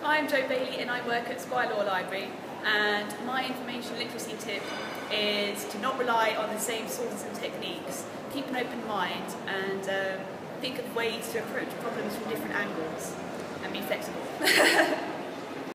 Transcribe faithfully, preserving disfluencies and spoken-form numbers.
Hi, I'm Jo Bailey and I work at Squire Law Library, and my information literacy tip is to not rely on the same sources and techniques. Keep an open mind and um, think of ways to approach problems from different angles and be flexible.